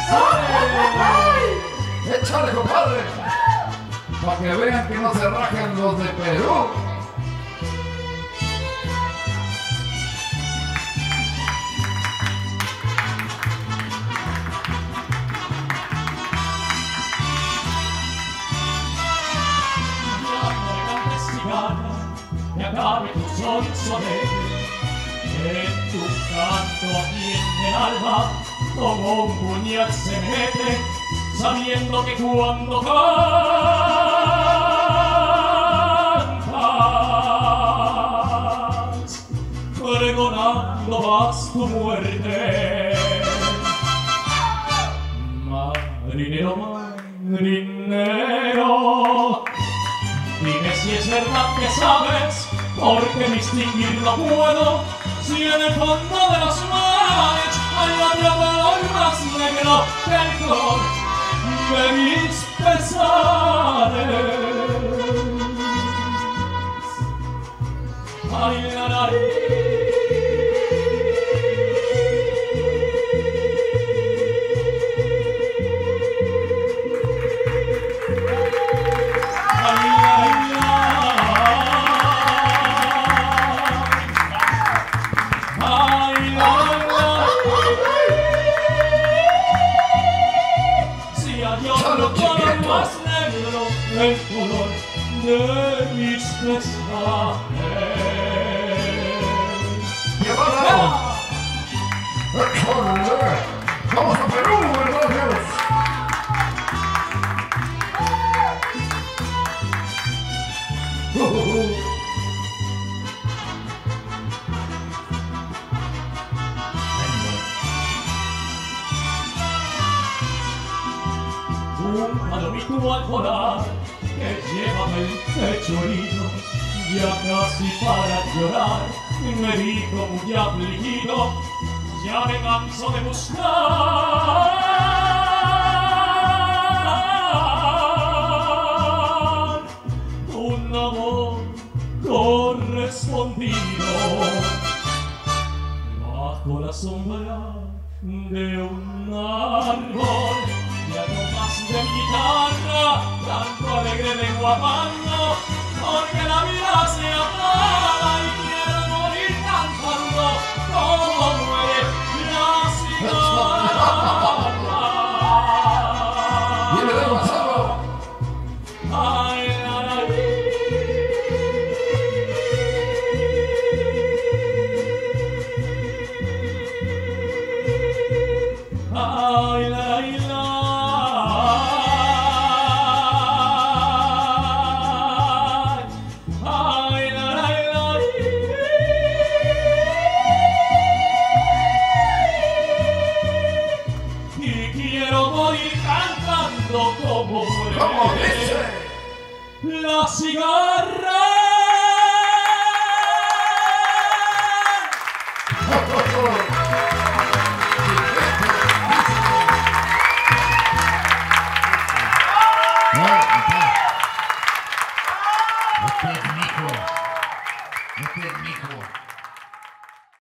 ¡Échale, compadre! Para que vean que no se rajen los de Perú. Que acabe tu sol solemne, en tu canto aquí en el alba, como un puñal se mete, sabiendo que cuando cantas, pregonando vas tu muerte. Marinero, marinero, dime si es verdad que sabes, porque distinguir no puedo, si en el fondo de los mares hay otro color más negro que el color de mis pesares. Ay, la nariz. Más negro el color de mis pesares. ¡Llevado! ¡Vamos a Perú, hermanos! Un palomito al volar que lleva el pecho herido, ya casi para llorar, me dijo muy afligido, ya me canso de buscar un amor correspondido bajo la sombra de un árbol. Ya no más de mi guitarra, tanto alegre vengo amando, porque la vida se acaba y quiero morir cantando como muere la cigarra. ¡Viene demasiado! Ay, la nariz. Ay, la nariz. Como dice la cigarra.